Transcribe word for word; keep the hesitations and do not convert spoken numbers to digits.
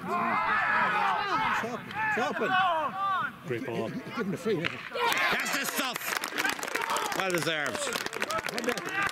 Chopping. Chopping. Great ball. Give him the free. That's the stuff. Well deserved.